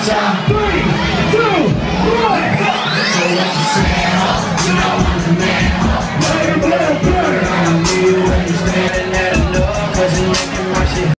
자, 3, 2, 1. So what you say, you know I'm the man.